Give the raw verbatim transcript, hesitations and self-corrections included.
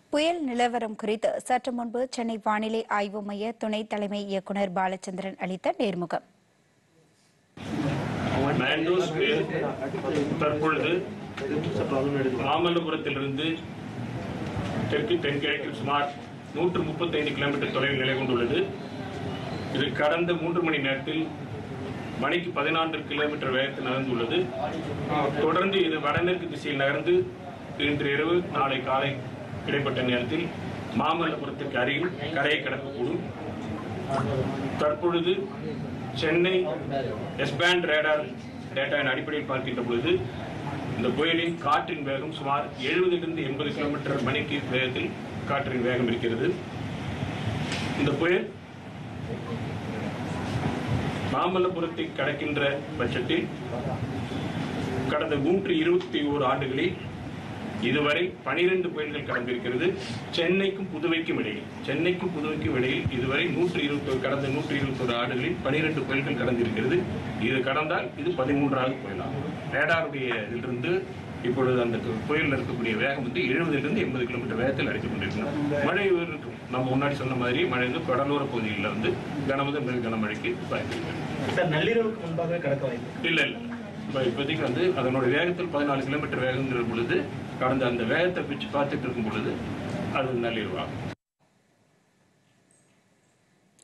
புயல் நிலவரம் குறித்து சற்று முன்பு சென்னை வானிலை ஆய்வு மைய துணை தலைமை இயக்குநர் பாலச்சந்திரன் அளித்த நேர்முகம். தற்பொழுது மாமல்லபுரத்திலிருந்து தெற்கு தென்கிழக்கில் சுமார் நூற்று முப்பத்தி ஐந்து கிலோமீட்டர் தொலைவில் நிலை கொண்டுள்ளது. இது கடந்த மூன்று மணி நேரத்தில் மணிக்கு பதினான்கு கிலோமீட்டர் வேகத்தில் நகர்ந்துள்ளது. தொடர்ந்து இது வடமேற்கு திசையில் நகர்ந்து இன்று இரவு நாளை காலை இடைப்பட்ட நேரத்தில் மாமல்லபுரத்திற்கு அருகில் கரையை கடக்கக்கூடும். தற்பொழுது சென்னை எஸ்பேண்ட் ரேடார் டேட்டாவின் அடிப்படையில் பார்க்கின்ற பொழுது இந்த புயலின் காற்றின் வேகம் சுமார் எழுபதிலிருந்து எண்பது கிலோமீட்டர் மணிக்கு வேகத்தில் காற்றின் வேகம் இருக்கிறது. இந்த புயல் மாமல்லபுரத்தை கடக்கின்ற பட்சத்தில் கடந்த நூற்றி இருபத்தி ஓரு ஆண்டுகளில் இதுவரை பனிரெண்டு புயல்கள் கடந்திருக்கிறது. சென்னைக்கும் புதுவைக்கும் இடையில் சென்னைக்கும் புதுவைக்கும் இடையில் இதுவரை நூற்றி இருபத்தி கடந்த நூற்றி இருபத்தி ஒரு ஆண்டுகளில் பனிரெண்டு புயல்கள் கடந்திருக்கிறது. இது கடந்தால் இது பதிமூன்றாவது புயலாகும். ரேடாருடைய இதிலிருந்து இப்பொழுது அந்த புயலில் இருக்கக்கூடிய வேகம் வந்து எழுபதிலிருந்து எண்பது கிலோமீட்டர் வேகத்தில் அடித்துக் கொண்டிருக்கிறோம். மழை இருக்கும். நம்ம முன்னாடி சொன்ன மாதிரி மழை வந்து கடலோர பகுதிகளில் வந்து கனமுதல் மிக கனமழைக்கு வாய்ப்பு நள்ளிரவுக்கு முன்பாக கடக்க வாய்ப்பு இல்லை இல்லை இப்போ இப்போதைக்கு வந்து அதனுடைய வேகத்தில் பதினாலு கிலோமீட்டர் வேகங்கிற பொழுது கடந்த அந்த வேகத்தை வச்சு பார்த்துட்டு இருக்கும் பொழுது அது நள்ளிரவாகும்.